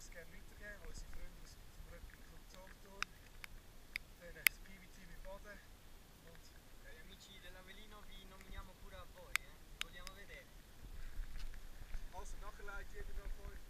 das gerne weitergeben, unsere Freunde aus dem Rugby Club Solothurn, dann das PV-Team in Baden und Cari amici dell'Avellino vi nominiamo pure a voi, vi vogliamo vedere. also nachher leitet jeder noch von euch